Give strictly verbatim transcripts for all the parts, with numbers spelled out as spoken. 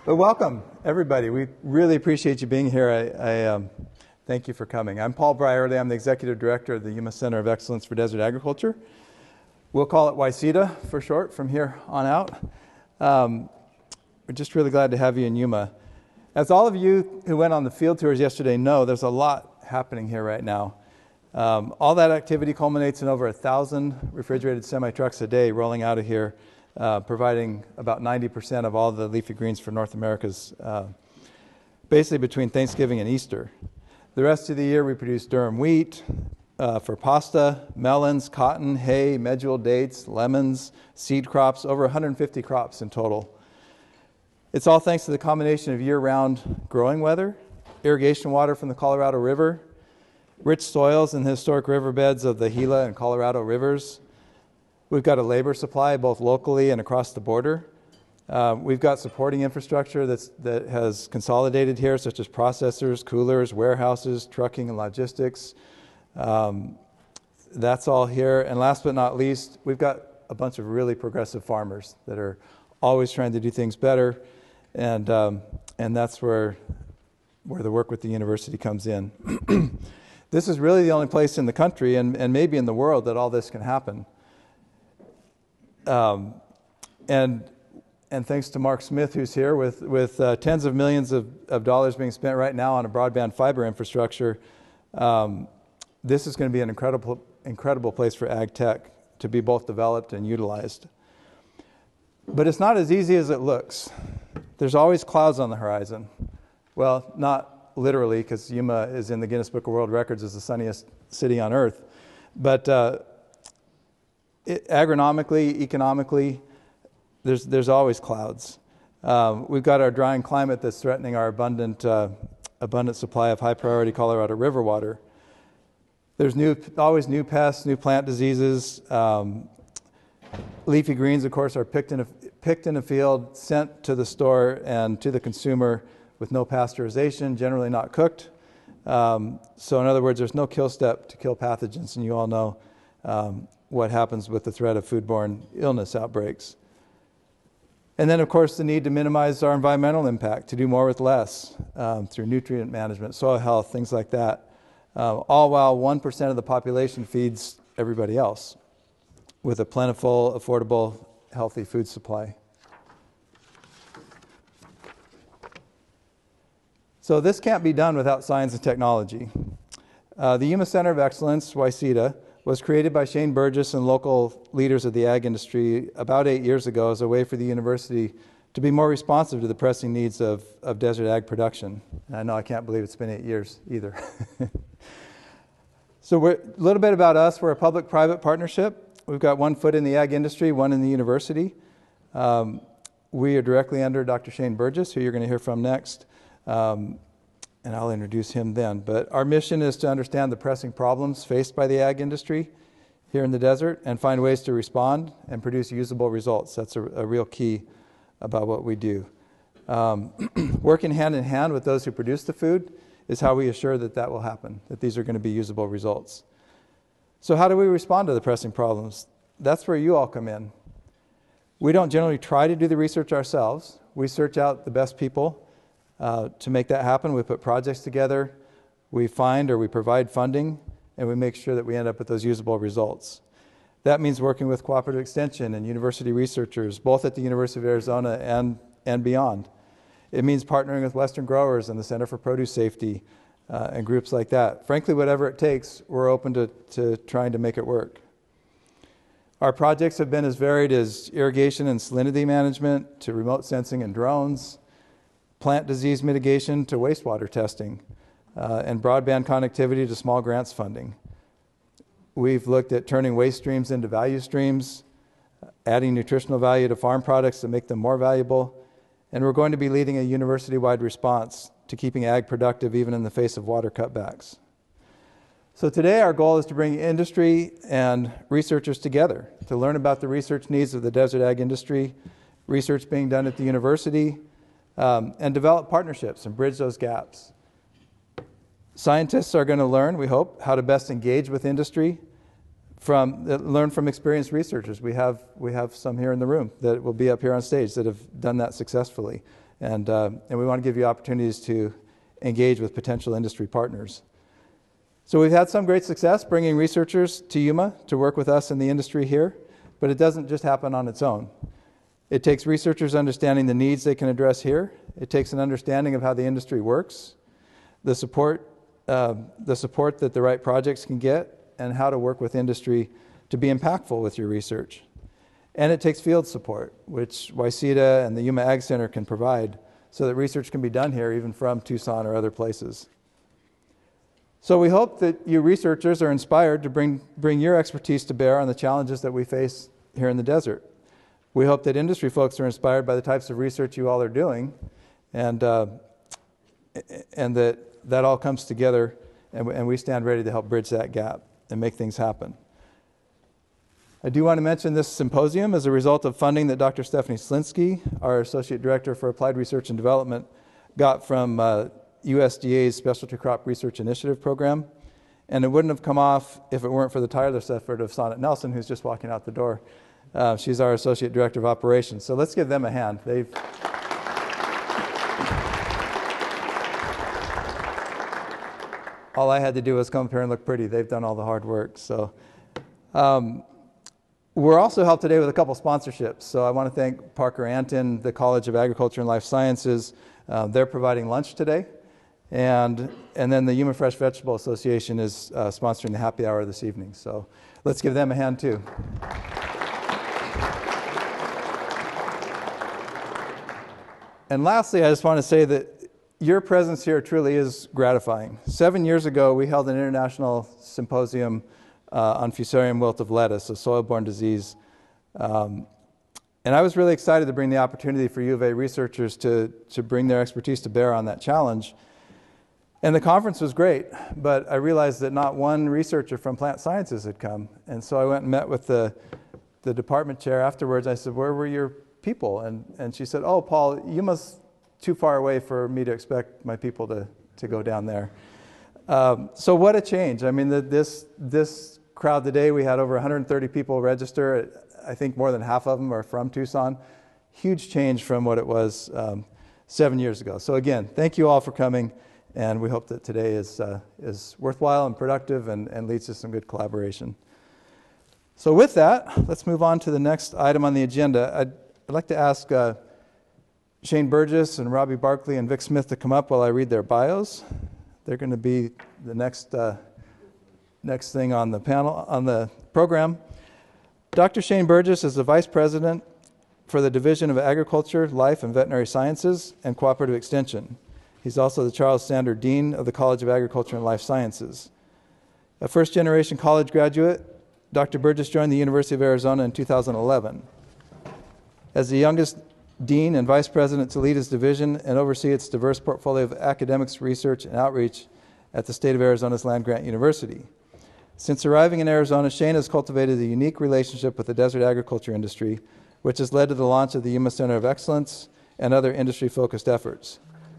But welcome, everybody. We really appreciate you being here. I, I um, thank you for coming. I'm Paul Brierley. I'm the Executive Director of the Yuma Center of Excellence for Desert Agriculture. We'll call it Y C E D A for short from here on out. Um, we're just really glad to have you in Yuma. As all of you who went on the field tours yesterday know, there's a lot happening here right now. Um, all that activity culminates in over a thousand refrigerated semi-trucks a day rolling out of here, uh, providing about ninety percent of all the leafy greens for North America's, uh, basically between Thanksgiving and Easter. The rest of the year we produce durum wheat uh, for pasta, melons, cotton, hay, medjool dates, lemons, seed crops, over one hundred fifty crops in total. It's all thanks to the combination of year-round growing weather, irrigation water from the Colorado River, rich soils in the historic riverbeds of the Gila and Colorado rivers. We've got a labor supply both locally and across the border. Uh, we've got supporting infrastructure that's, that has consolidated here, such as processors, coolers, warehouses, trucking and logistics. Um, that's all here. And last but not least, we've got a bunch of really progressive farmers that are always trying to do things better. And, um, and that's where, where the work with the university comes in. This is really the only place in the country and, and maybe in the world that all this can happen. Um, and, and thanks to Mark Smith, who's here, with, with uh, tens of millions of, of dollars being spent right now on a broadband fiber infrastructure, um, this is going to be an incredible, incredible place for ag tech to be both developed and utilized. But it's not as easy as it looks. There's always clouds on the horizon. Well, not literally, because Yuma is in the Guinness Book of World Records as the sunniest city on earth. But uh, it, agronomically, economically, there's, there's always clouds. Um, we've got our drying climate that's threatening our abundant, uh, abundant supply of high-priority Colorado River water. There's new, always new pests, new plant diseases. Um, leafy greens, of course, are picked in, a, picked in a field, sent to the store and to the consumer with no pasteurization, generally not cooked. Um, so in other words, there's no kill step to kill pathogens, and you all know um, what happens with the threat of foodborne illness outbreaks. And then, of course, the need to minimize our environmental impact, to do more with less um, through nutrient management, soil health, things like that, uh, all while one percent of the population feeds everybody else with a plentiful, affordable, healthy food supply. So this can't be done without science and technology. Uh, the Yuma Center of Excellence, Y C E D A, was created by Shane Burgess and local leaders of the ag industry about eight years ago as a way for the university to be more responsive to the pressing needs of, of desert ag production. And I know I can't believe it's been eight years either. So we're, a little bit about us. We're a public-private partnership. We've got one foot in the ag industry, one in the university. Um, we are directly under Doctor Shane Burgess, who you're going to hear from next. Um, and I'll introduce him then. But our mission is to understand the pressing problems faced by the ag industry here in the desert and find ways to respond and produce usable results. That's a, a real key about what we do. Um, working hand in hand with those who produce the food is how we assure that that will happen, that these are going to be usable results. So how do we respond to the pressing problems? That's where you all come in. We don't generally try to do the research ourselves. We search out the best people Uh, to make that happen. We put projects together, we find or we provide funding, and we make sure that we end up with those usable results. That means working with Cooperative Extension and university researchers, both at the University of Arizona and, and beyond. It means partnering with Western growers and the Center for Produce Safety uh, and groups like that. Frankly, whatever it takes, we're open to, to trying to make it work. Our projects have been as varied as irrigation and salinity management to remote sensing and drones, plant disease mitigation to wastewater testing, uh, and broadband connectivity to small grants funding. We've looked at turning waste streams into value streams, adding nutritional value to farm products to make them more valuable, and we're going to be leading a university-wide response to keeping ag productive even in the face of water cutbacks. So today our goal is to bring industry and researchers together to learn about the research needs of the desert ag industry, research being done at the university, Um, and develop partnerships and bridge those gaps. Scientists are going to learn, we hope, how to best engage with industry, from uh, learn from experienced researchers. We have, we have some here in the room that will be up here on stage that have done that successfully. And, uh, and we want to give you opportunities to engage with potential industry partners. So we've had some great success bringing researchers to Yuma to work with us in the industry here, but it doesn't just happen on its own. It takes researchers understanding the needs they can address here. It takes an understanding of how the industry works, the support, uh, the support that the right projects can get, and how to work with industry to be impactful with your research. And it takes field support, which Y C E D A and the Yuma Ag Center can provide so that research can be done here even from Tucson or other places. So we hope that you researchers are inspired to bring, bring your expertise to bear on the challenges that we face here in the desert. We hope that industry folks are inspired by the types of research you all are doing, and, uh, and that that all comes together, and, and we stand ready to help bridge that gap and make things happen. I do want to mention this symposium as a result of funding that Doctor Stephanie Slinsky, our Associate Director for Applied Research and Development, got from uh, U S D A's Specialty Crop Research Initiative program. And it wouldn't have come off if it weren't for the tireless effort of Sonnet Nelson, who's just walking out the door. Uh, she's our Associate Director of Operations. So let's give them a hand. They've all I had to do was come up here and look pretty. They've done all the hard work. So um, we're also helped today with a couple sponsorships. So I want to thank Parker Anton, the College of Agriculture and Life Sciences. Uh, they're providing lunch today. And, and then the Yuma Fresh Vegetable Association is uh, sponsoring the happy hour this evening. So let's give them a hand too. And lastly, I just want to say that your presence here truly is gratifying. Seven years ago, we held an international symposium uh, on Fusarium wilt of lettuce, a soil-borne disease. Um, and I was really excited to bring the opportunity for U of A researchers to, to bring their expertise to bear on that challenge. And the conference was great, but I realized that not one researcher from plant sciences had come. And so I went and met with the, the department chair afterwards. I said, where were your people? And, and she said, oh, Paul, Yuma's too far away for me to expect my people to, to go down there. Um, so what a change. I mean, the, this, this crowd today, we had over one hundred thirty people register. I think more than half of them are from Tucson. Huge change from what it was um, seven years ago. So again, thank you all for coming. And we hope that today is, uh, is worthwhile and productive and, and leads to some good collaboration. So with that, let's move on to the next item on the agenda. I'd, I'd like to ask uh, Shane Burgess and Robby Barkley and Vic Smith to come up while I read their bios. They're going to be the next, uh, next thing on the panel, on the program. Doctor Shane Burgess is the Vice President for the Division of Agriculture, Life, and Veterinary Sciences and Cooperative Extension. He's also the Charles Sander Dean of the College of Agriculture and Life Sciences. A first-generation college graduate, Doctor Burgess joined the University of Arizona in two thousand eleven. As the youngest dean and vice president to lead his division and oversee its diverse portfolio of academics, research, and outreach at the state of Arizona's land-grant university. Since arriving in Arizona, Shane has cultivated a unique relationship with the desert agriculture industry, which has led to the launch of the Yuma Center of Excellence and other industry-focused efforts.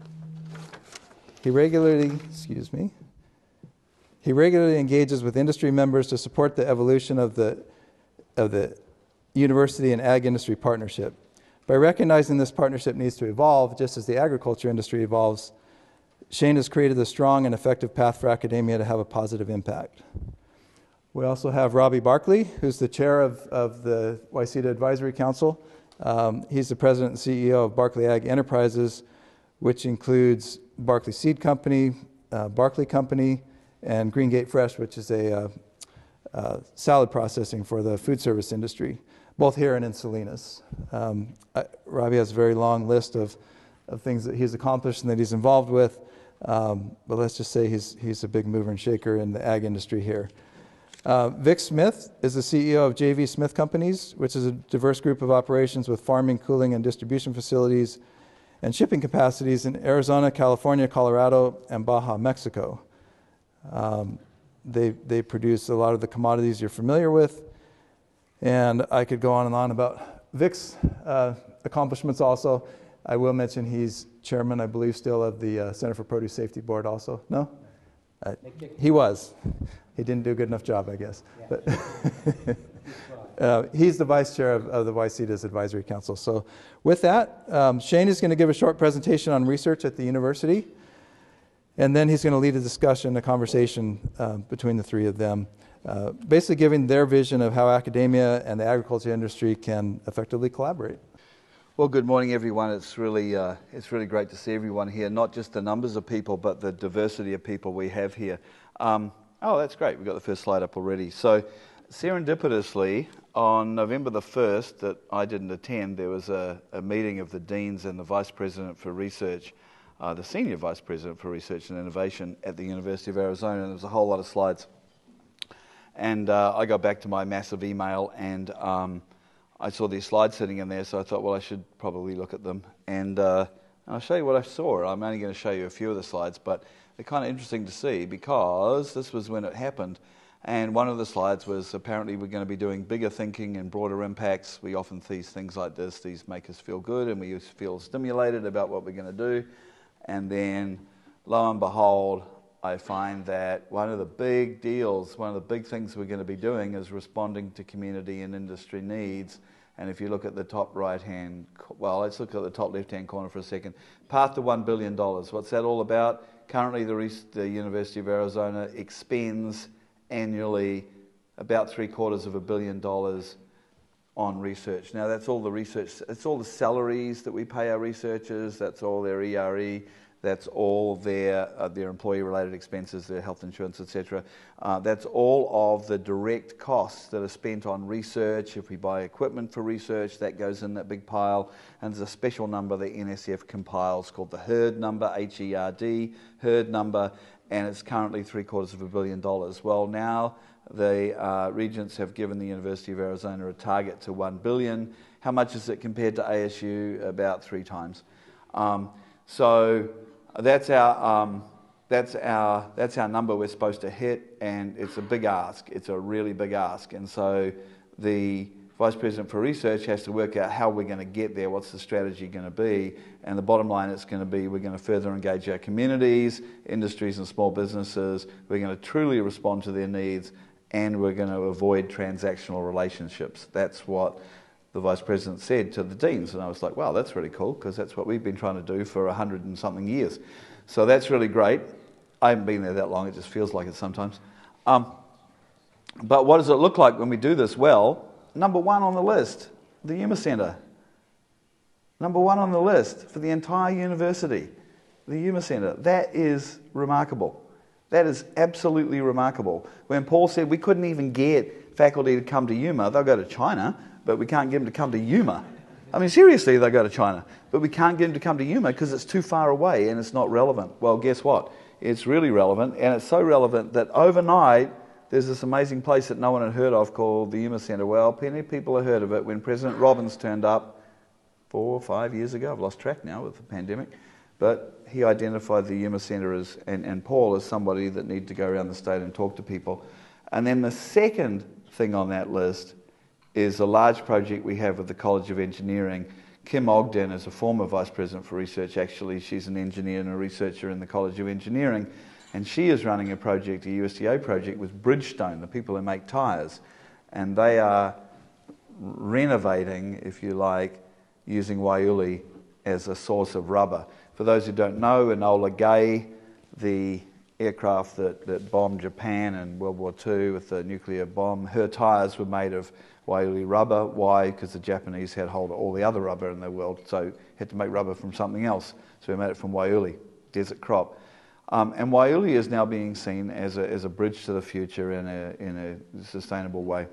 He regularly, excuse me, he regularly engages with industry members to support the evolution of the, of the university and ag industry partnership. By recognizing this partnership needs to evolve, just as the agriculture industry evolves, Shane has created a strong and effective path for academia to have a positive impact. We also have Robby Barkley, who's the chair of, of the Y C E D A Advisory Council. Um, he's the president and C E O of Barkley Ag Enterprises, which includes Barkley Seed Company, uh, Barkley Company, and Green Gate Fresh, which is a uh, uh, salad processing for the food service industry, both here and in Salinas. Um, I, Robby has a very long list of, of things that he's accomplished and that he's involved with, um, but let's just say he's, he's a big mover and shaker in the ag industry here. Uh, Vic Smith is the C E O of J V Smith Companies, which is a diverse group of operations with farming, cooling, and distribution facilities and shipping capacities in Arizona, California, Colorado, and Baja, Mexico. Um, they, they produce a lot of the commodities you're familiar with, and I could go on and on about Vic's uh, accomplishments also. I will mention he's chairman, I believe, still of the uh, Center for Produce Safety Board also. No? Uh, he was. He didn't do a good enough job, I guess. Yeah. But Uh, he's the vice chair of, of the Y C E D A's Advisory Council. So with that, um, Shane is going to give a short presentation on research at the university, and then he's going to lead a discussion, a conversation uh, between the three of them, uh, basically giving their vision of how academia and the agriculture industry can effectively collaborate. Well, good morning, everyone. It's really, uh, it's really great to see everyone here, not just the numbers of people, but the diversity of people we have here. Um, oh, that's great. We've got the first slide up already. So serendipitously, on November the first, that I didn't attend, there was a, a meeting of the deans and the vice president for research, uh, the senior vice president for research and innovation at the University of Arizona, and there was a whole lot of slides. And uh, I got back to my massive email, and um, I saw these slides sitting in there, so I thought, well, I should probably look at them. And uh, I'll show you what I saw. I'm only going to show you a few of the slides, but they're kind of interesting to see because this was when it happened. And one of the slides was apparently we're going to be doing bigger thinking and broader impacts. We often see things like this. These make us feel good, and we feel stimulated about what we're going to do. And then, lo and behold, I find that one of the big deals, one of the big things we're going to be doing is responding to community and industry needs. And if you look at the top right-hand, well, let's look at the top left-hand corner for a second. Path to one billion dollars. What's that all about? Currently, the, the University of Arizona expends annually about three quarters of a billion dollars on research. Now, that's all the research, it's all the salaries that we pay our researchers, that's all their E R E, that's all their uh, their employee-related expenses, their health insurance, et cetera. Uh, that's all of the direct costs that are spent on research. If we buy equipment for research, that goes in that big pile. And there's a special number that N S F compiles called the HERD number, H E R D, HERD number, and it's currently three quarters of a billion dollars. Well, now the uh, regents have given the University of Arizona a target to one billion. How much is it compared to A S U? About three times. Um, so that's our um, that's our that's our number we're supposed to hit, and it's a big ask. It's a really big ask, and so the Vice President for Research has to work out how we're going to get there, what's the strategy going to be, and the bottom line is going to be we're going to further engage our communities, industries and small businesses, we're going to truly respond to their needs, and we're going to avoid transactional relationships. That's what the Vice President said to the deans, and I was like, wow, that's really cool, because that's what we've been trying to do for a hundred and something years. So that's really great. I haven't been there that long, it just feels like it sometimes. Um, but what does it look like when we do this well? Number one on the list, the Yuma Center. Number one on the list for the entire university, the Yuma Center. That is remarkable. That is absolutely remarkable. When Paul said we couldn't even get faculty to come to Yuma, they'll go to China, but we can't get them to come to Yuma. I mean, seriously, they'll go to China, but we can't get them to come to Yuma because it's too far away and it's not relevant. Well, guess what? It's really relevant, and it's so relevant that overnight, there's this amazing place that no one had heard of called the Yuma Center. Well, plenty of people have heard of it. When President Robbins turned up four or five years ago, I've lost track now with the pandemic, but he identified the Yuma Center as, and, and Paul as somebody that needed to go around the state and talk to people. And then the second thing on that list is a large project we have with the College of Engineering. Kim Ogden is a former Vice President for Research, actually. She's an engineer and a researcher in the College of Engineering. And she is running a project, a U S D A project, with Bridgestone, the people who make tyres. And they are renovating, if you like, using Waiuli as a source of rubber. For those who don't know, Enola Gay, the aircraft that, that bombed Japan in World War Two with the nuclear bomb, her tyres were made of Waiuli rubber. Why? Because the Japanese had hold of all the other rubber in the world, so had to make rubber from something else. So we made it from Waiuli, desert crop. Um, and Waiuli is now being seen as a, as a bridge to the future in a, in a sustainable way.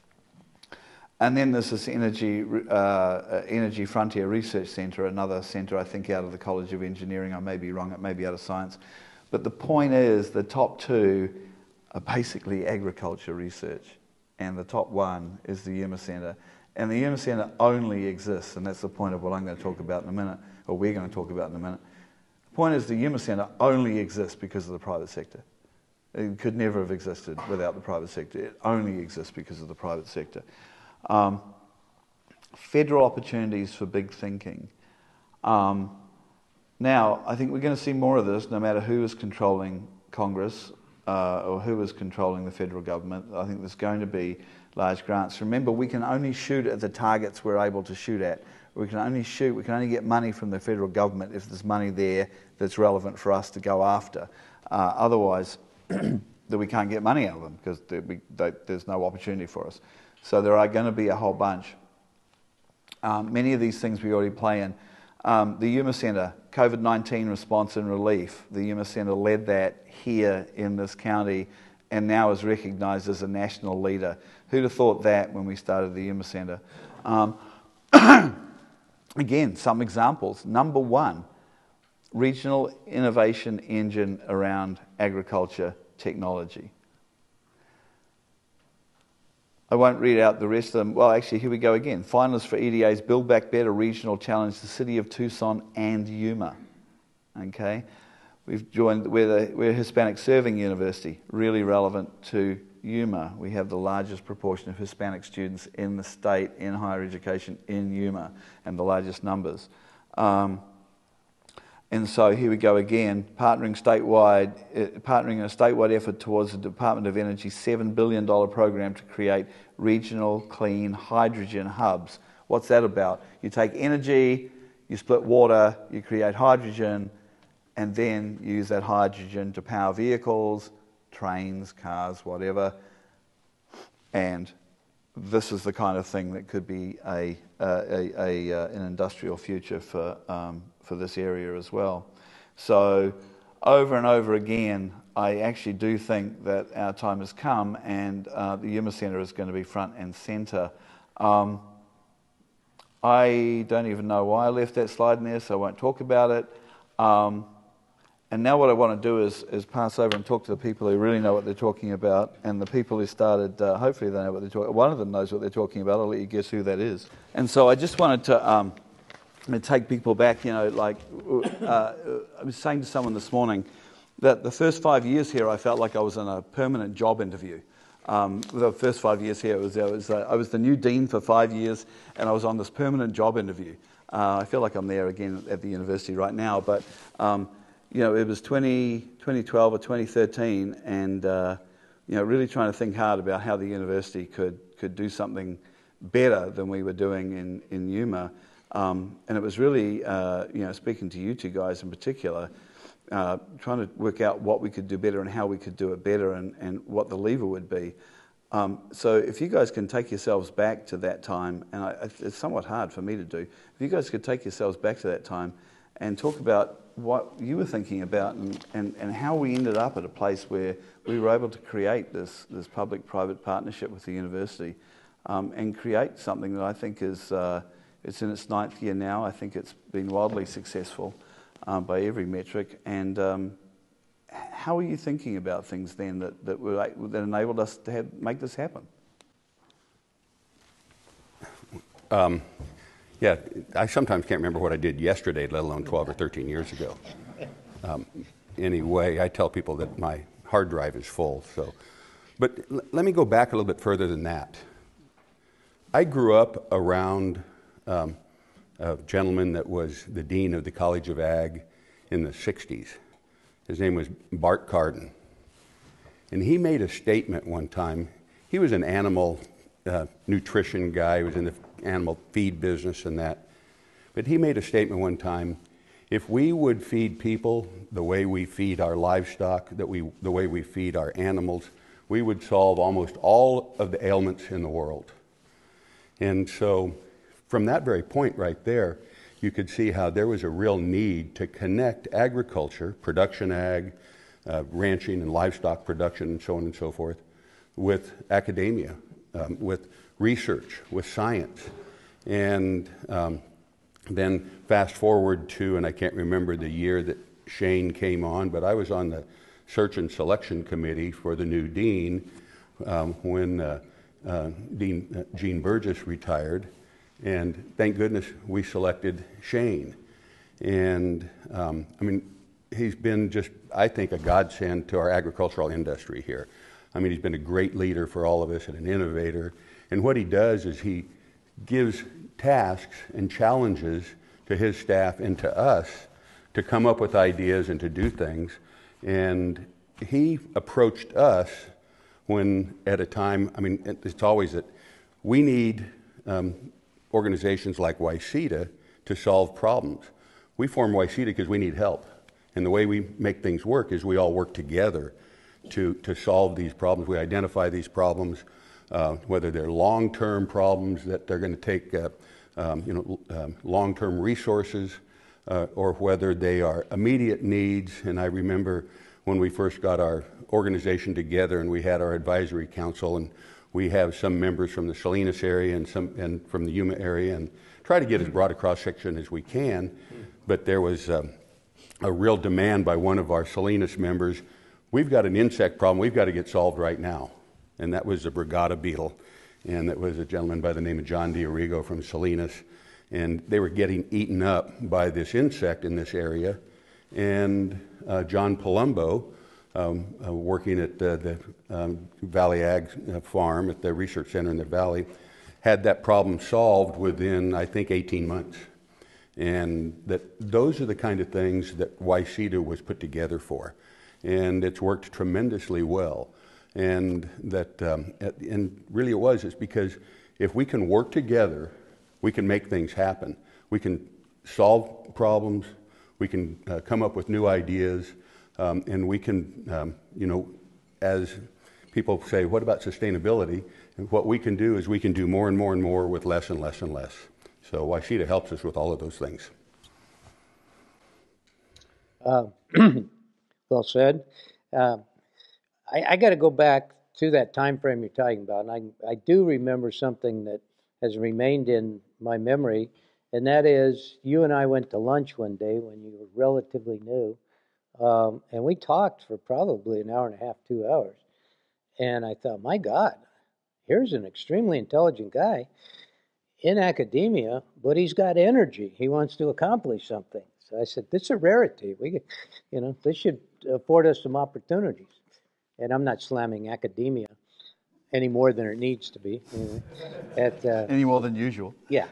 And then there's this Energy, uh, Energy Frontier Research Centre, another centre I think out of the College of Engineering. I may be wrong, it may be out of science. But the point is the top two are basically agriculture research. And the top one is the Yuma Center. And the Yuma Center only exists, and that's the point of what I'm going to talk about in a minute, or we're going to talk about in a minute. The point is the Yuma Center only exists because of the private sector. It could never have existed without the private sector. It only exists because of the private sector. Um, federal opportunities for big thinking. Um, now, I think we're going to see more of this no matter who is controlling Congress uh, or who is controlling the federal government. I think there's going to be large grants. Remember, we can only shoot at the targets we're able to shoot at. We can only shoot, we can only get money from the federal government if there's money there that's relevant for us to go after. Uh, otherwise, that we can't get money out of them because we, they, there's no opportunity for us. So there are going to be a whole bunch. Um, many of these things we already play in. Um, the Yuma Center, COVID nineteen response and relief. The Yuma Center led that here in this county and now is recognized as a national leader. Who'd have thought that when we started the Yuma Center? Um, again, some examples. Number one, regional innovation engine around agriculture technology. I won't read out the rest of them. Well, actually, here we go again. Finalists for E D A's Build Back Better Regional Challenge, the City of Tucson and Yuma. Okay, we've joined, we're, the, we're a Hispanic serving university, really relevant to Yuma. We have the largest proportion of Hispanic students in the state in higher education in Yuma, and the largest numbers. Um, And so here we go again, partnering statewide, uh, partnering a statewide effort towards the Department of Energy's seven billion dollars program to create regional clean hydrogen hubs. What's that about? You take energy, you split water, you create hydrogen, and then you use that hydrogen to power vehicles, trains, cars, whatever. And this is the kind of thing that could be a, a, a, a uh, an industrial future for um, for this area as well. So over and over again, I actually do think that our time has come, and uh, the Yuma Center is going to be front and center. Um, I don't even know why I left that slide in there, so I won't talk about it. Um, and now what I want to do is, is pass over and talk to the people who really know what they're talking about, and the people who started, uh, hopefully they know what they're talking about. One of them knows what they're talking about. I'll let you guess who that is. And so I just wanted to um, take people back, you know, like uh, I was saying to someone this morning that the first five years here I felt like I was in a permanent job interview. Um, the first five years here, it was, I, was, uh, I was the new dean for five years and I was on this permanent job interview. Uh, I feel like I'm there again at the university right now, but um, you know, it was twenty twelve or twenty thirteen, and uh, you know, really trying to think hard about how the university could could do something better than we were doing in in Yuma. Um, and it was really, uh, you know, speaking to you two guys in particular, uh, trying to work out what we could do better and how we could do it better, and, and what the lever would be. Um, so if you guys can take yourselves back to that time, and I, it's somewhat hard for me to do, if you guys could take yourselves back to that time and talk about what you were thinking about, and, and, and how we ended up at a place where we were able to create this, this public-private partnership with the university, um, and create something that I think is, uh, it's in its ninth year now. I think it's been wildly successful um, by every metric. And um, how are you thinking about things then that, that, were, that enabled us to have, make this happen? Um. Yeah, I sometimes can't remember what I did yesterday, let alone twelve or thirteen years ago. Um, anyway, I tell people that my hard drive is full. So, but l- let me go back a little bit further than that. I grew up around um, a gentleman that was the dean of the College of Ag in the sixties. His name was Bart Carden. And he made a statement one time. He was an animal uh, nutrition guy. He was in the animal feed business and that. But he made a statement one time: if we would feed people the way we feed our livestock, that we, the way we feed our animals, we would solve almost all of the ailments in the world. And so from that very point right there, you could see how there was a real need to connect agriculture, production ag, uh, ranching and livestock production and so on and so forth, with academia, um, with research, with science. And um, then fast forward to, and I can't remember the year that Shane came on, but I was on the search and selection committee for the new dean um, when uh, uh, Dean uh, Gene Burgess retired. And thank goodness we selected Shane. And um, I mean, he's been just, I think, a godsend to our agricultural industry here. I mean, he's been a great leader for all of us and an innovator. And what he does is he gives tasks and challenges to his staff and to us to come up with ideas and to do things. And he approached us when at a time, I mean, it's always that we need um, organizations like Y C E D A to solve problems. We form Y C E D A because we need help. And the way we make things work is we all work together to, to solve these problems. We identify these problems, uh, whether they're long-term problems that they're going to take uh, um, you know, um, long-term resources, uh, or whether they are immediate needs. And I remember when we first got our organization together and we had our advisory council, and we have some members from the Salinas area and some and from the Yuma area, and try to get as broad a cross-section as we can. But there was um, a real demand by one of our Salinas members. We've got an insect problem we've got to get solved right now. And that was the Brigada beetle. And that was a gentleman by the name of John D'Arrigo from Salinas. And they were getting eaten up by this insect in this area. And uh, John Palumbo, um, uh, working at the, the um, Valley Ag farm at the research center in the Valley, had that problem solved within, I think, eighteen months. And that those are the kind of things that Y C E D A was put together for. And it's worked tremendously well. And that, um, and really it was, it's because if we can work together, we can make things happen. We can solve problems, we can uh, come up with new ideas, um, and we can, um, you know, as people say, what about sustainability? And what we can do is we can do more and more and more with less and less and less. So Y C E D A helps us with all of those things. Uh, well said. Uh, I, I got to go back to that time frame you're talking about, and I, I do remember something that has remained in my memory, and that is you and I went to lunch one day when you were relatively new, um, and we talked for probably an hour and a half, two hours, and I thought, my God, here's an extremely intelligent guy in academia, but he's got energy. He wants to accomplish something. So I said, this is a rarity. We, you know, this should afford us some opportunities. And I'm not slamming academia any more than it needs to be. You know, at, uh, Any more than usual. Yeah.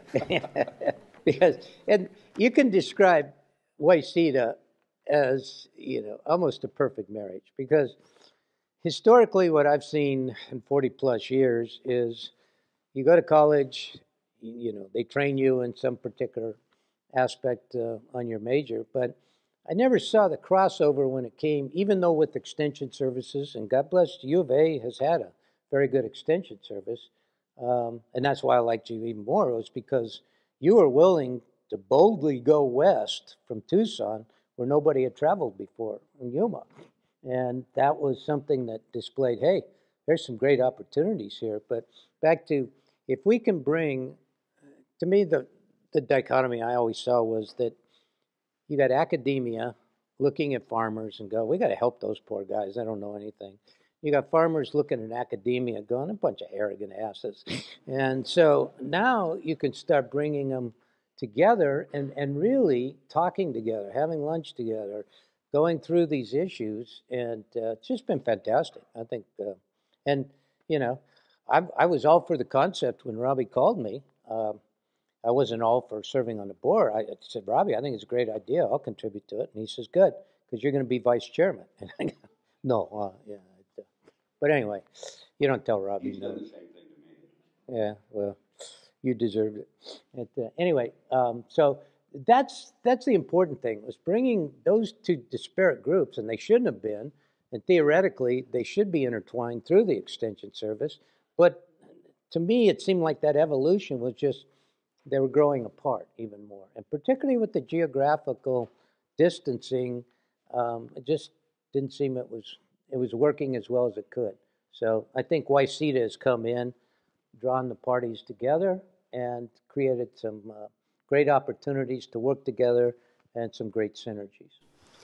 Because, and you can describe Y C E D A as, you know, almost a perfect marriage. Because historically what I've seen in forty plus years is you go to college, you know, they train you in some particular aspect uh, on your major, but I never saw the crossover when it came, even though with extension services, and God bless U of A has had a very good extension service, um, and that's why I liked you even more, was because you were willing to boldly go west from Tucson where nobody had traveled before, in Yuma. And that was something that displayed, hey, there's some great opportunities here. But back to, if we can bring, to me, the, the dichotomy I always saw was that you got academia looking at farmers and go, we got to help those poor guys. They don't know anything. You got farmers looking at academia going, a bunch of arrogant asses. And so now you can start bringing them together and, and really talking together, having lunch together, going through these issues. And uh, it's just been fantastic, I think. Uh, and, you know, I, I was all for the concept when Robby called me. Uh, I wasn't all for serving on the board. I said, Robby, I think it's a great idea. I'll contribute to it. And he says, good, because you're going to be vice chairman. And I go, no, uh, yeah. Uh, but anyway, you don't tell Robby. He's no. done the same thing to me. Yeah, well, you deserved it. And, uh, anyway, um, so that's that's the important thing, was bringing those two disparate groups, and they shouldn't have been, and theoretically they should be intertwined through the extension service. But to me, it seemed like that evolution was just, they were growing apart even more. And particularly with the geographical distancing, um, it just didn't seem it was it was working as well as it could. So I think Y C E D A has come in, drawn the parties together, and created some uh, great opportunities to work together and some great synergies.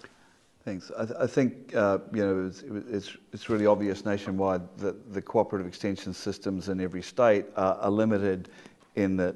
Thanks. I, th- I think uh, you know it's, it's it's really obvious nationwide that the cooperative extension systems in every state are, are limited in that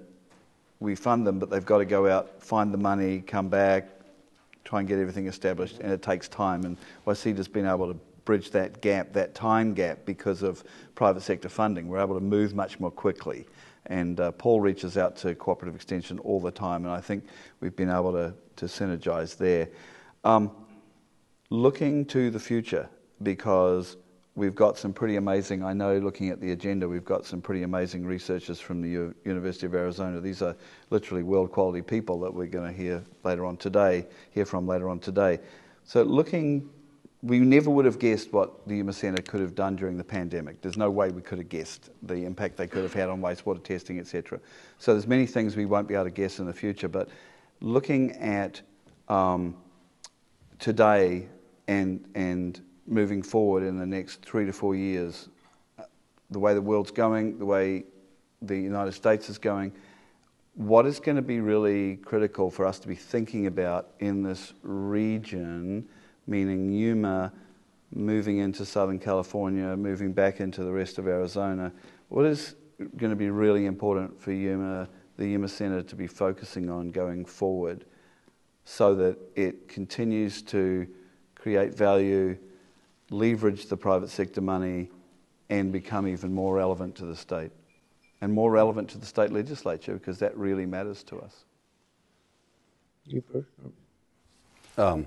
we fund them, but they've got to go out, find the money, come back, try and get everything established, and it takes time. And Y C E D A's been able to bridge that gap, that time gap, because of private sector funding. We're able to move much more quickly. And uh, Paul reaches out to Cooperative Extension all the time, and I think we've been able to, to synergize there. Um, looking to the future, because we've got some pretty amazing, I know looking at the agenda, we've got some pretty amazing researchers from the U- University of Arizona. These are literally world quality people that we're going to hear later on today, hear from later on today. So looking, we never would have guessed what the Yuma Center could have done during the pandemic. There's no way we could have guessed the impact they could have had on wastewater testing, et cetera. So there's many things we won't be able to guess in the future, but looking at um, today and and moving forward in the next three to four years, the way the world's going, the way the United States is going, what is going to be really critical for us to be thinking about in this region, meaning Yuma, moving into Southern California, moving back into the rest of Arizona, what is going to be really important for Yuma, the Yuma Center to be focusing on going forward so that it continues to create value, leverage the private sector money, and become even more relevant to the state, and more relevant to the state legislature, because that really matters to us. You first. Um,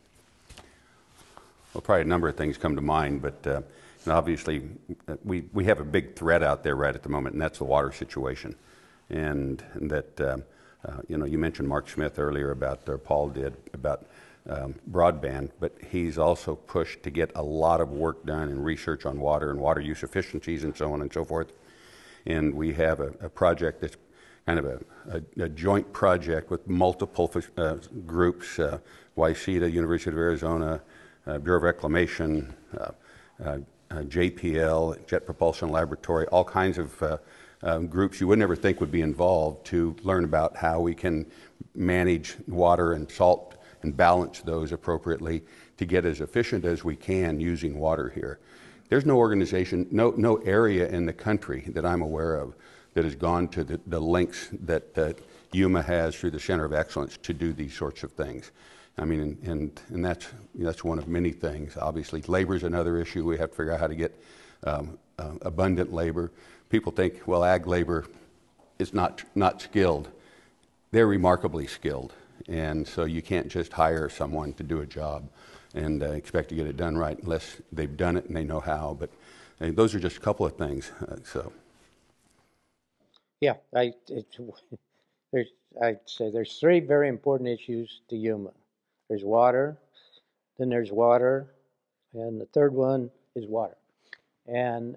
well, probably a number of things come to mind, but uh, and obviously we, we have a big threat out there right at the moment, and that's the water situation. And, and that, um, uh, you know, you mentioned Mark Smith earlier about, or Paul did, about Um, broadband, but he's also pushed to get a lot of work done in research on water and water use efficiencies and so on and so forth. And we have a, a project that's kind of a, a, a joint project with multiple uh, groups, uh, Y C E D A, University of Arizona, uh, Bureau of Reclamation, uh, uh, uh, J P L, Jet Propulsion Laboratory, all kinds of uh, um, groups you would never think would be involved to learn about how we can manage water and salt and balance those appropriately to get as efficient as we can using water here. There's no organization, no no area in the country that I'm aware of that has gone to the, the lengths that uh, Yuma has through the Center of Excellence to do these sorts of things. I mean, and, and, and that's, that's one of many things. Obviously, labor is another issue. We have to figure out how to get um, uh, abundant labor. People think, well, ag labor is not not skilled. They're remarkably skilled. And so you can't just hire someone to do a job and uh, expect to get it done right unless they've done it and they know how. But uh, those are just a couple of things. Uh, so, yeah, I it, there's I'd say there's three very important issues to Yuma. There's water, then there's water, and the third one is water. And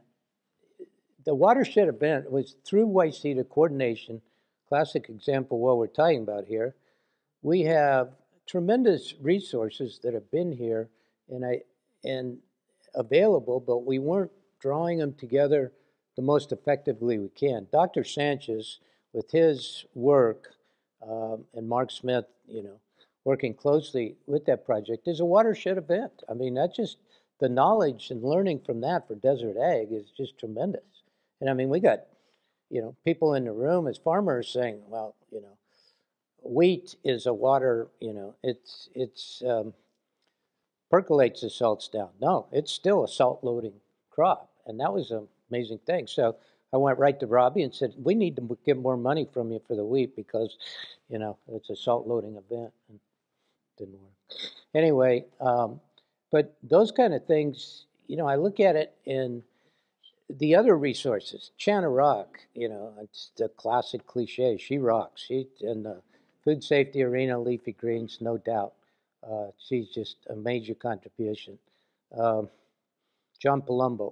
the watershed event was through Y C E D A coordination. Classic example of what we're talking about here. We have tremendous resources that have been here and I and available, but we weren't drawing them together the most effectively we can. Doctor Sanchez, with his work, um, and Mark Smith, you know, working closely with that project, is a watershed event. I mean, that's just the knowledge and learning from that for Desert Ag is just tremendous. And I mean, we got, you know, people in the room as farmers saying, well, you know, wheat is a water, you know, it's it's um, percolates the salts down. No, it's still a salt-loading crop, and that was an amazing thing. So I went right to Robby and said, we need to get more money from you for the wheat because, you know, it's a salt-loading event, and it didn't work. Anyway, um, but those kind of things, you know, I look at it in the other resources. Chana Rock, you know, it's the classic cliche. She rocks. She in the food safety arena, leafy greens, no doubt. Uh, she's just a major contribution. Um, John Palumbo,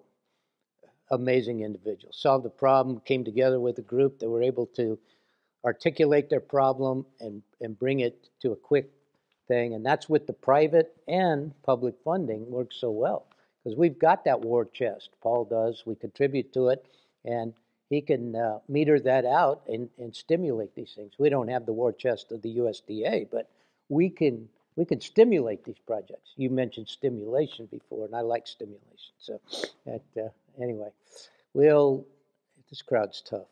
amazing individual. Solved a problem, came together with a group that were able to articulate their problem and, and bring it to a quick thing. And that's with the private and public funding works so well. Because we've got that war chest. Paul does. We contribute to it. And he can uh, meter that out and, and stimulate these things. We don't have the war chest of the U S D A, but we can we can stimulate these projects. You mentioned stimulation before, and I like stimulation. So, that, uh, anyway, we'll. This crowd's tough.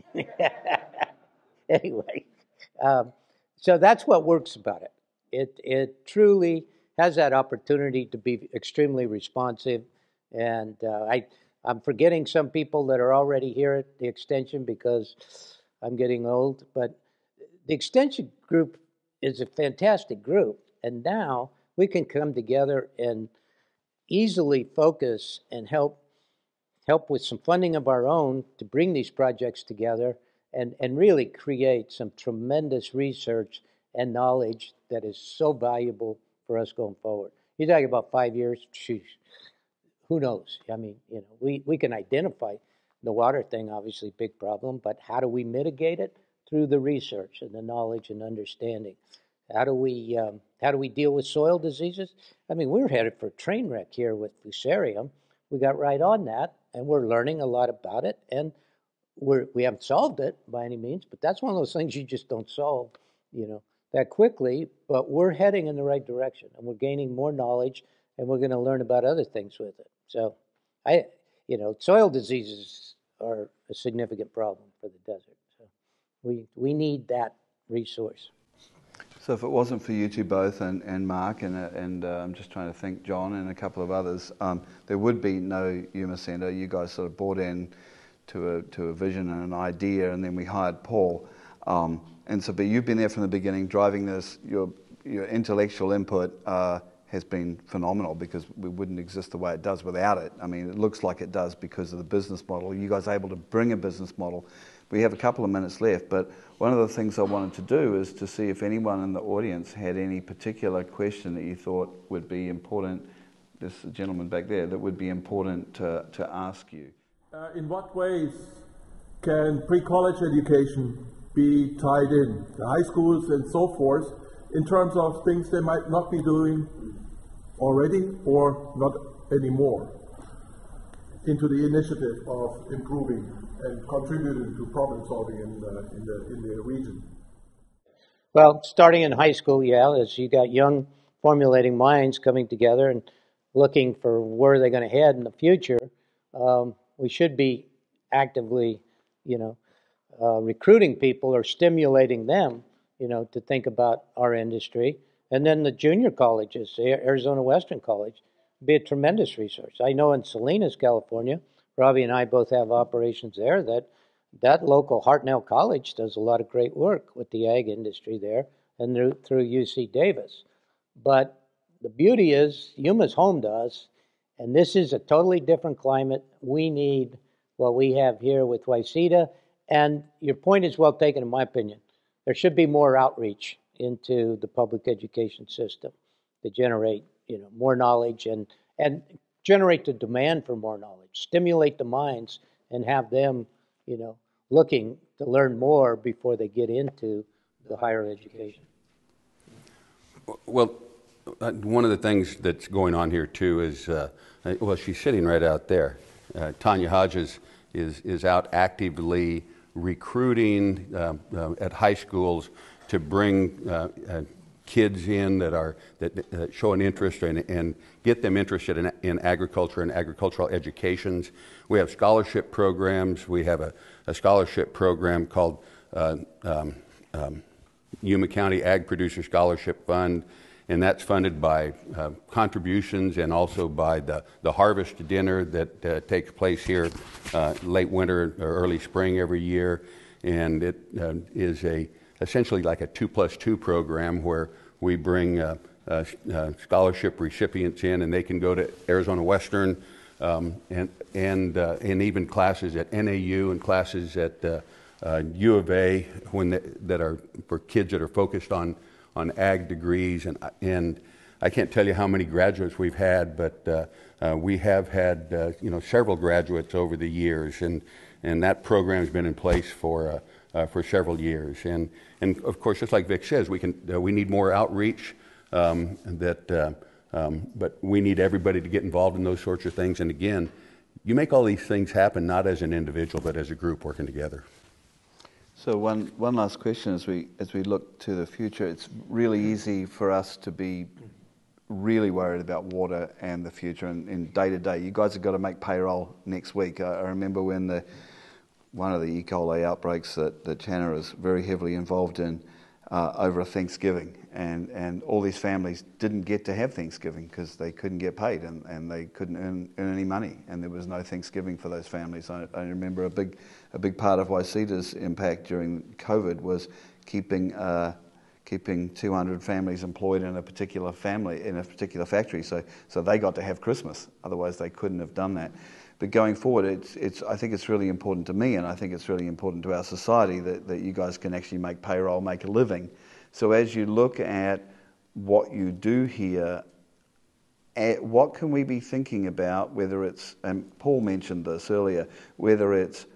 Anyway, um, so that's what works about it. It it truly has that opportunity to be extremely responsive, and uh, I. I'm forgetting some people that are already here at the Extension because I'm getting old, but the Extension group is a fantastic group, and now we can come together and easily focus and help help with some funding of our own to bring these projects together and, and really create some tremendous research and knowledge that is so valuable for us going forward. You're talking about five years, sheesh, who knows? I mean, you know, we, we can identify the water thing, obviously big problem, but how do we mitigate it? Through the research and the knowledge and understanding. How do we um, how do we deal with soil diseases? I mean, we're headed for a train wreck here with Fusarium. We got right on that, and we're learning a lot about it, and we're we haven't solved it by any means, but that's one of those things you just don't solve, you know, that quickly. But we're heading in the right direction, and we're gaining more knowledge, and we're going to learn about other things with it. So, I, you know, soil diseases are a significant problem for the desert. We we need that resource. So if it wasn't for you two both and, and Mark and and uh, I'm just trying to think, John and a couple of others, um, there would be no Yuma Center. You guys sort of bought in to a to a vision and an idea, and then we hired Paul. Um, and so, but you've been there from the beginning, driving this. Your your intellectual input uh, has been phenomenal because we wouldn't exist the way it does without it. I mean, it looks like it does because of the business model. You guys are able to bring a business model. We have a couple of minutes left, but one of the things I wanted to do is to see if anyone in the audience had any particular question that you thought would be important. This gentleman back there, that would be important to, to ask you. Uh, in what ways can pre-college education be tied in, the high schools and so forth, in terms of things they might not be doing already or not anymore, into the initiative of improving and contributing to problem solving in the, in the, in the region? Well, starting in high school, yeah, as you got young formulating minds coming together and looking for where they're going to head in the future, um, we should be actively, you know, uh, recruiting people or stimulating them, you know, to think about our industry. And then the junior colleges, Arizona Western College, would be a tremendous resource. I know in Salinas, California, Robby and I both have operations there, that that local Hartnell College does a lot of great work with the ag industry there and through, through U C Davis. But the beauty is Yuma's home to us, and this is a totally different climate. We need what we have here with YCEDA, and your point is well taken in my opinion. There should be more outreach into the public education system to generate, you know, more knowledge and and generate the demand for more knowledge, stimulate the minds, and have them, you know, looking to learn more before they get into the higher education. Well, uh, one of the things that's going on here too is, uh, well, she's sitting right out there. Uh, Tanya Hodges is is out actively recruiting uh, uh, at high schools to bring uh, uh, kids in that are that uh, show an interest and, and get them interested in, in agriculture and agricultural educations. We have scholarship programs. We have a, a scholarship program called uh, um, um, Yuma County Ag Producer Scholarship Fund, and that's funded by uh, contributions and also by the, the harvest dinner that uh, takes place here uh, late winter or early spring every year. And it uh, is a essentially like a two plus two program where we bring uh, uh, uh, scholarship recipients in, and they can go to Arizona Western um, and and uh, and even classes at N A U and classes at uh, uh, U of A when they, that are for kids that are focused on on ag degrees. And and I can't tell you how many graduates we've had, but uh, uh, we have had uh, you know several graduates over the years, and and that program has been in place for. Uh, Uh, for several years, and and of course, just like Vic says, we can uh, we need more outreach. Um, that, uh, um, but we need everybody to get involved in those sorts of things. And again, you make all these things happen not as an individual, but as a group working together. So one one last question as we as we look to the future. It's really easy for us to be really worried about water and the future and, and day to day. You guys have got to make payroll next week. I, I remember when the one of the E. coli outbreaks that, that Channa is very heavily involved in uh, over a Thanksgiving. And, and all these families didn't get to have Thanksgiving because they couldn't get paid and, and they couldn't earn, earn any money. And there was no Thanksgiving for those families. I, I remember a big a big part of YCEDA's impact during COVID was keeping uh, keeping two hundred families employed in a particular family, in a particular factory. So, so they got to have Christmas. Otherwise, they couldn't have done that. But going forward, it's, it's, I think it's really important to me, and I think it's really important to our society that, that you guys can actually make payroll, make a living. So as you look at what you do here, at what can we be thinking about, whether it's, and Paul mentioned this earlier, whether it's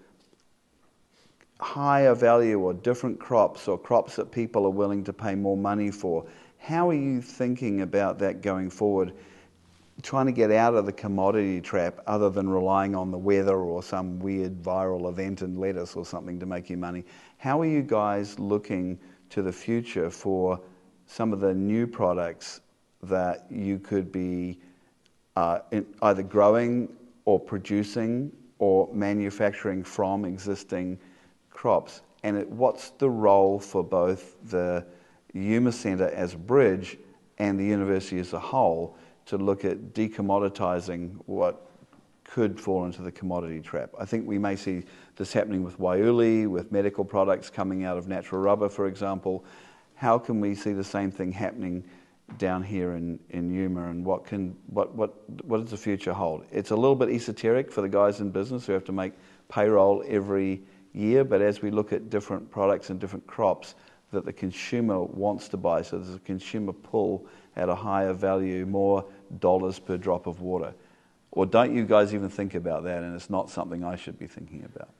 higher value or different crops or crops that people are willing to pay more money for. How are you thinking about that going forward? Trying to get out of the commodity trap other than relying on the weather or some weird viral event in lettuce or something to make you money. How are you guys looking to the future for some of the new products that you could be uh, in either growing or producing or manufacturing from existing crops? And it, what's the role for both the Yuma Center as a bridge and the university as a whole to look at decommoditizing what could fall into the commodity trap? I think we may see this happening with Brierley, with medical products coming out of natural rubber, for example. How can we see the same thing happening down here in, in Yuma, and what can what, what what does the future hold? It's a little bit esoteric for the guys in business who have to make payroll every year, but as we look at different products and different crops that the consumer wants to buy, so there's a consumer pull at a higher value, more dollars per drop of water. Or don't you guys even think about that, and it's not something I should be thinking about?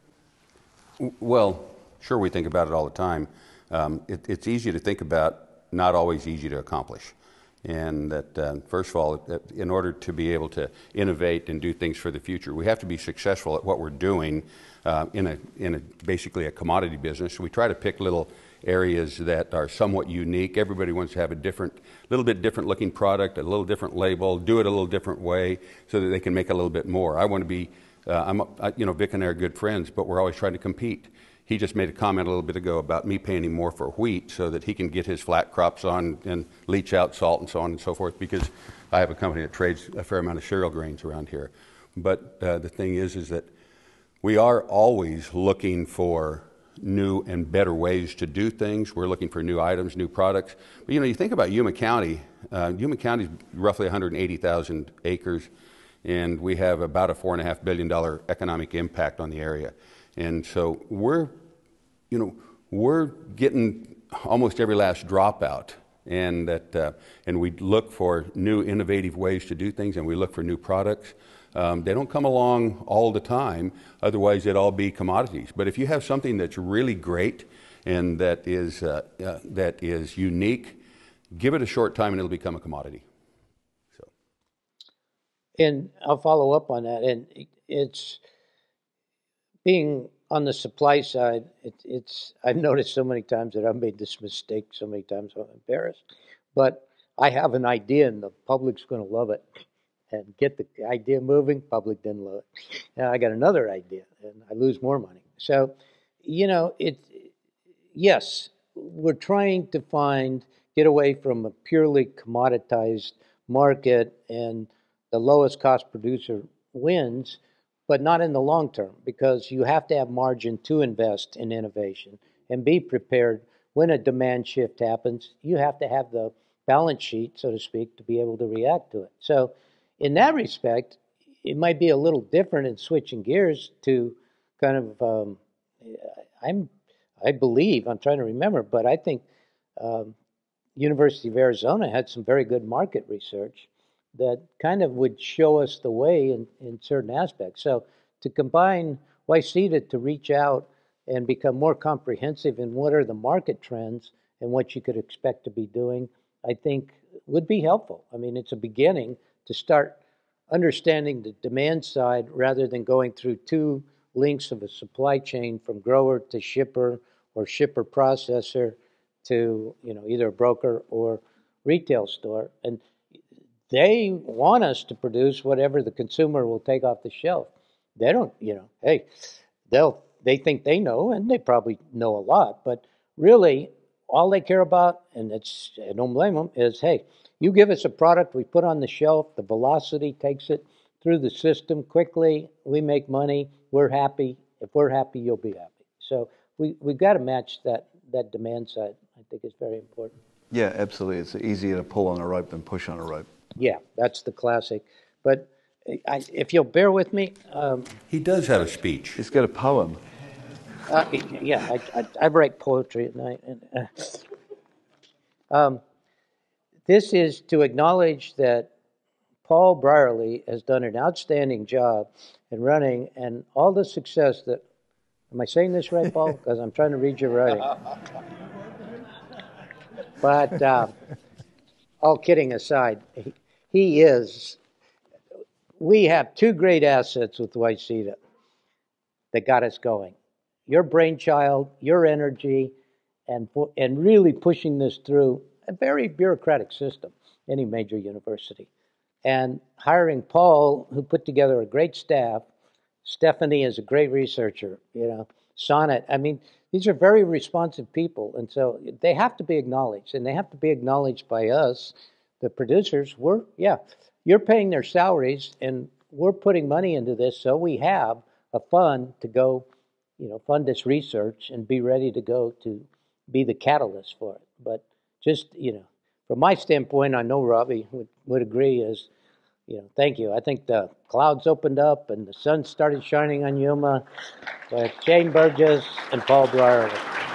Well, sure, we think about it all the time. Um, it, it's easy to think about, not always easy to accomplish. And that, uh, first of all, in order to be able to innovate and do things for the future, we have to be successful at what we're doing uh, in a in a basically a commodity business. So we try to pick little areas that are somewhat unique. Everybody wants to have a different, little bit different looking product, a little different label, do it a little different way so that they can make a little bit more. I want to be, uh, I'm, I, you know, Vic and I are good friends, but we're always trying to compete. He just made a comment a little bit ago about me paying him more for wheat so that he can get his flat crops on and leach out salt and so on and so forth, because I have a company that trades a fair amount of cereal grains around here. But uh, the thing is, is that we are always looking for new and better ways to do things. We're looking for new items, new products. But you know, you think about Yuma County. Uh, Yuma County is roughly one hundred eighty thousand acres, and we have about a four and a half billion dollar economic impact on the area. And so we're, you know, we're getting almost every last dropout, and that, uh, and we look for new, innovative ways to do things, and we look for new products. Um, they don't come along all the time, otherwise they'd all be commodities. But if you have something that's really great and that is uh, uh, that is unique, give it a short time and it'll become a commodity. So, and I'll follow up on that. And it's being on the supply side. It, it's I've noticed so many times that I've made this mistake so many times I'm embarrassed. But I have an idea, and the public's going to love it. And get the idea moving, public didn't love it. Now I got another idea, and I lose more money. So, you know, it. Yes, we're trying to find, get away from a purely commoditized market, and the lowest cost producer wins, but not in the long term, because you have to have margin to invest in innovation and be prepared when a demand shift happens. You have to have the balance sheet, so to speak, to be able to react to it. So, in that respect, it might be a little different in switching gears to kind of, um, I'm, I believe, I'm trying to remember, but I think um, University of Arizona had some very good market research that kind of would show us the way in, in certain aspects. So to combine Y C E D A to reach out and become more comprehensive in what are the market trends and what you could expect to be doing, I think would be helpful. I mean, it's a beginning to start understanding the demand side rather than going through two links of a supply chain from grower to shipper or shipper processor to, you know, either a broker or retail store. And they want us to produce whatever the consumer will take off the shelf. They don't, you know, hey, they'll, they think they know, and they probably know a lot, but really all they care about, and it's, I don't blame them, is, hey, you give us a product we put on the shelf, the velocity takes it through the system quickly, we make money, we're happy. If we're happy, you'll be happy. So we, we've got to match that, that demand side, I think is very important. Yeah, absolutely. It's easier to pull on a rope than push on a rope. Yeah, that's the classic. But I, if you'll bear with me. Um, He does have a speech. He's got a poem. uh, yeah, I, I, I write poetry at night. And, uh, um, this is to acknowledge that Paul Brierley has done an outstanding job in running, and all the success that, am I saying this right, Paul? Because I'm trying to read your writing. But uh, all kidding aside, he, he is, we have two great assets with Y C E D A that got us going. Your brainchild, your energy, and, and really pushing this through a very bureaucratic system, any major university. And hiring Paul, who put together a great staff. Stephanie is a great researcher, you know, Sonnet. I mean, these are very responsive people, and so they have to be acknowledged, and they have to be acknowledged by us, the producers. We're, yeah, you're paying their salaries, and we're putting money into this, so we have a fund to go, you know, fund this research and be ready to go to be the catalyst for it. But just, you know, from my standpoint, I know Robby would, would agree, is, you know, thank you. I think the clouds opened up and the sun started shining on Yuma with Shane Burgess and Paul Brierley.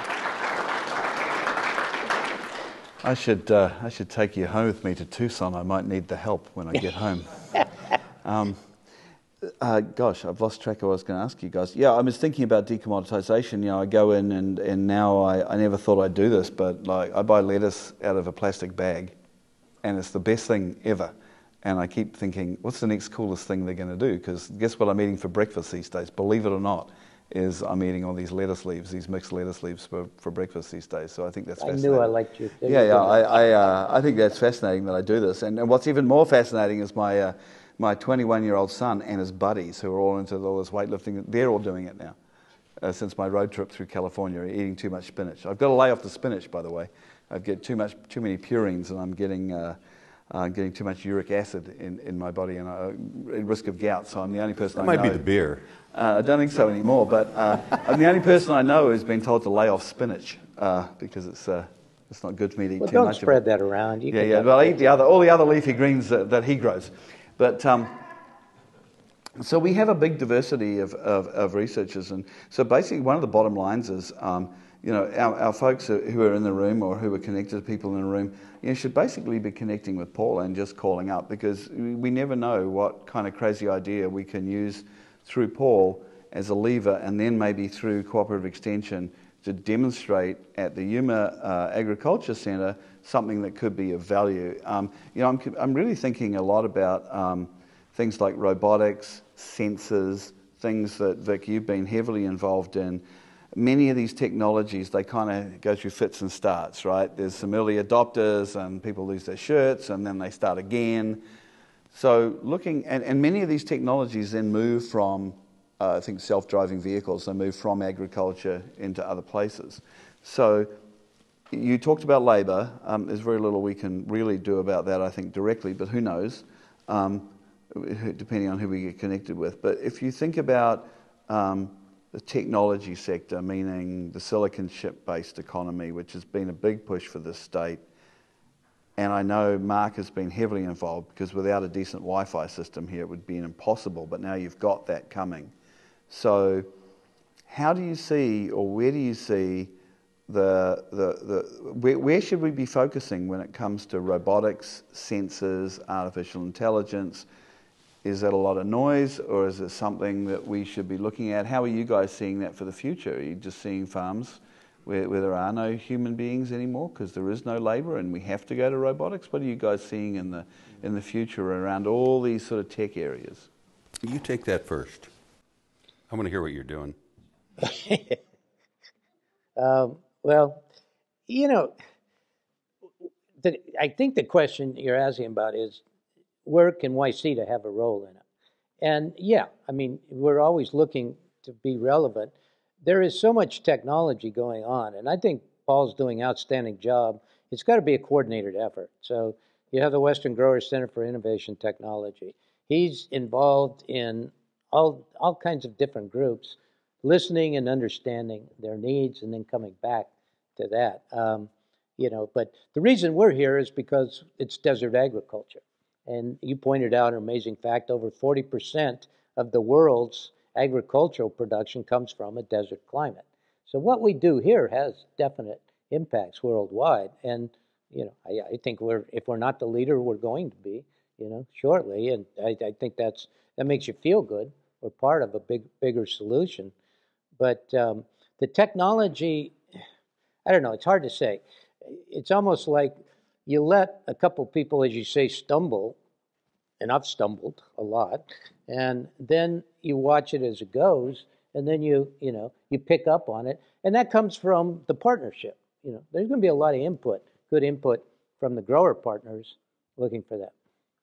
I should uh, I should take you home with me to Tucson. I might need the help when I get home. um, uh, gosh, I've lost track of what I was going to ask you guys. Yeah, I was thinking about decommoditization. You know, I go in and, and now I, I never thought I'd do this, but like I buy lettuce out of a plastic bag, and it's the best thing ever. And I keep thinking, what's the next coolest thing they're going to do? Because guess what I'm eating for breakfast these days, believe it or not, is I'm eating all these lettuce leaves, these mixed lettuce leaves for, for breakfast these days. So I think that's I fascinating. knew I liked you. Yeah, yeah, I I, uh, I think that's fascinating that I do this. And, and what's even more fascinating is my uh, my twenty-one-year-old son and his buddies, who are all into all this weightlifting, they're all doing it now. Uh, since my road trip through California, eating too much spinach. I've got to lay off the spinach, by the way. I've got too much, too many purines, and I'm getting... Uh, Uh, getting too much uric acid in, in my body and uh, at risk of gout, so I'm the only person That I might know. be the beer. Uh, I don't think so anymore, but uh, I'm the only person I know who's been told to lay off spinach uh, because it's uh, it's not good for me to eat Well, too don't much spread of it. that around. You yeah, can yeah, have but I it. eat the other, all the other leafy greens that, that he grows. But um, so we have a big diversity of, of, of researchers, and so basically one of the bottom lines is, um, you know, our, our folks who are in the room or who are connected to people in the room, you know, should basically be connecting with Paul and just calling up, because we never know what kind of crazy idea we can use through Paul as a lever, and then maybe through Cooperative Extension to demonstrate at the Yuma uh, Agriculture Center something that could be of value. Um, you know, I'm, I'm really thinking a lot about um, things like robotics, sensors, things that, Vic, you've been heavily involved in. Many of these technologies, they kind of go through fits and starts, right? There's some early adopters and people lose their shirts and then they start again. So looking, and, and many of these technologies then move from, uh, I think, self-driving vehicles, they move from agriculture into other places. So you talked about labour. Um, there's very little we can really do about that, I think, directly, but who knows, um, depending on who we get connected with. But if you think about um, the technology sector, meaning the silicon chip-based economy, which has been a big push for this state. And I know Mark has been heavily involved, because without a decent Wi-Fi system here, it would be impossible, but now you've got that coming. So how do you see, or where do you see the, the, the where, where should we be focusing when it comes to robotics, sensors, artificial intelligence? Is that a lot of noise, or is it something that we should be looking at? How are you guys seeing that for the future? Are you just seeing farms where, where there are no human beings anymore because there is no labour and we have to go to robotics? What are you guys seeing in the in the future around all these sort of tech areas? You take that first. I want to hear what you're doing. um, well, you know, the, I think the question you're asking about is, where can Y C E D A have a role in it? And yeah, I mean, we're always looking to be relevant. There is so much technology going on, and I think Paul's doing an outstanding job. It's got to be a coordinated effort. So you have the Western Growers Center for Innovation Technology. He's involved in all, all kinds of different groups, listening and understanding their needs and then coming back to that. Um, you know, but the reason we're here is because it's desert agriculture. And you pointed out an amazing fact, over forty percent of the world's agricultural production comes from a desert climate. So what we do here has definite impacts worldwide. And, you know, I, I think we're, if we're not the leader, we're going to be, you know, shortly. And I, I think that's, that makes you feel good. We're part of a big, bigger solution. But um, the technology, I don't know, it's hard to say. It's almost like you let a couple people, as you say, stumble, and I've stumbled a lot, and then you watch it as it goes, and then you, you know, you pick up on it, and that comes from the partnership. You know, there's going to be a lot of input, good input from the grower partners looking for that.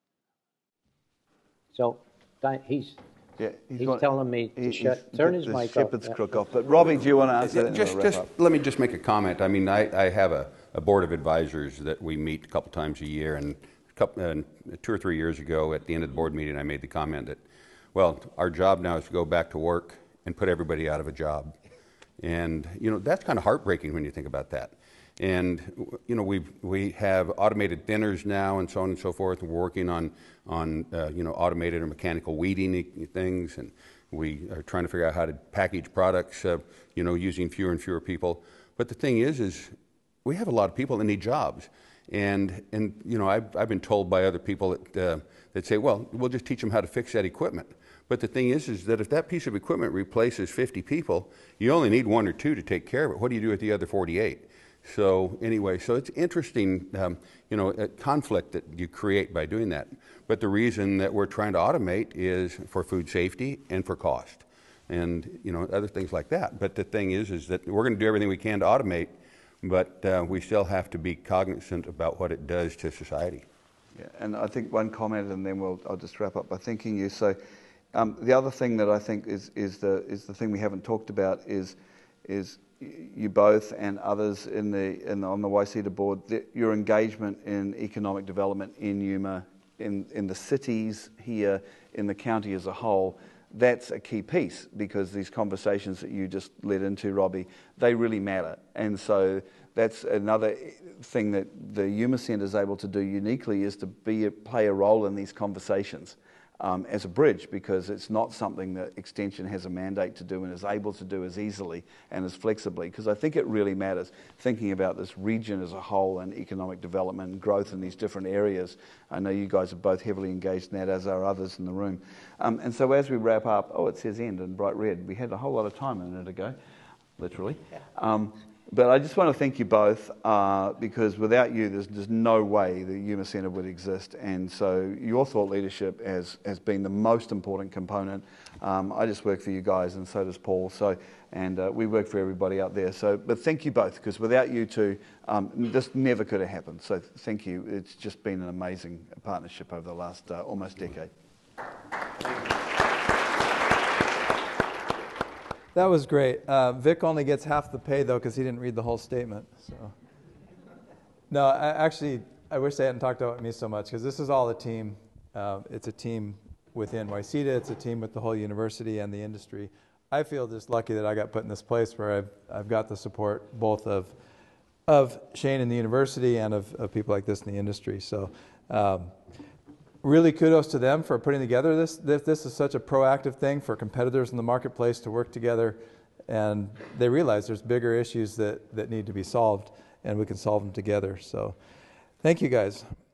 So he's yeah, he's, he's telling me to he's, shut, turn his mic off. Shepherd's crook off. But Robby, do you want to answer that? Just, just let me just make a comment. I mean, I, I have a, a board of advisors that we meet a couple times a year, and a couple, uh, two or three years ago, at the end of the board meeting, I made the comment that, well, our job now is to go back to work and put everybody out of a job. And, you know, that's kind of heartbreaking when you think about that. And, you know, we we have automated thinners now and so on and so forth. And we're working on, on uh, you know, automated or mechanical weeding things. And we are trying to figure out how to package products, uh, you know, using fewer and fewer people. But the thing is, is we have a lot of people that need jobs. And, and you know, I've, I've been told by other people that, uh, that say, well, we'll just teach them how to fix that equipment. But the thing is, is that if that piece of equipment replaces fifty people, you only need one or two to take care of it. What do you do with the other forty-eight? So anyway, so it's interesting, um, you know, a conflict that you create by doing that. But the reason that we're trying to automate is for food safety and for cost, and you know, other things like that. But the thing is, is that we're going to do everything we can to automate, but uh, we still have to be cognizant about what it does to society. Yeah, and I think one comment, and then we'll I'll just wrap up by thanking you. So. Um, the other thing that I think is, is the is the thing we haven't talked about is is you both and others in the, in the on the Y C E D A board, the, your engagement in economic development in Yuma, in in the cities here, in the county as a whole. That's a key piece, because these conversations that you just led into, Robby, they really matter. And so that's another thing that the Yuma Center is able to do uniquely, is to be a, play a role in these conversations. Um, as a bridge, because it's not something that Extension has a mandate to do and is able to do as easily and as flexibly, because I think it really matters thinking about this region as a whole and economic development and growth in these different areas. I know you guys are both heavily engaged in that, as are others in the room. Um, and so as we wrap up, oh, it says end in bright red. We had a whole lot of time a minute ago, literally. Um, But I just want to thank you both, uh, because without you, there's, there's no way the Yuma Center would exist. And so your thought leadership has, has been the most important component. Um, I just work for you guys, and so does Paul. So, and uh, we work for everybody out there. So, but thank you both, because without you two, um, this never could have happened. So thank you. It's just been an amazing partnership over the last uh, almost decade. That was great. Uh, Vic only gets half the pay, though, because he didn't read the whole statement. So, no, I, actually, I wish they hadn't talked about me so much, because this is all a team. Uh, it's a team within Y C E D A. It's a team with the whole university and the industry. I feel just lucky that I got put in this place where I've, I've got the support both of of Shane in the university and of, of people like this in the industry. So um, really kudos to them for putting together this. this. This is such a proactive thing for competitors in the marketplace to work together, and they realize there's bigger issues that, that need to be solved, and we can solve them together. So thank you, guys.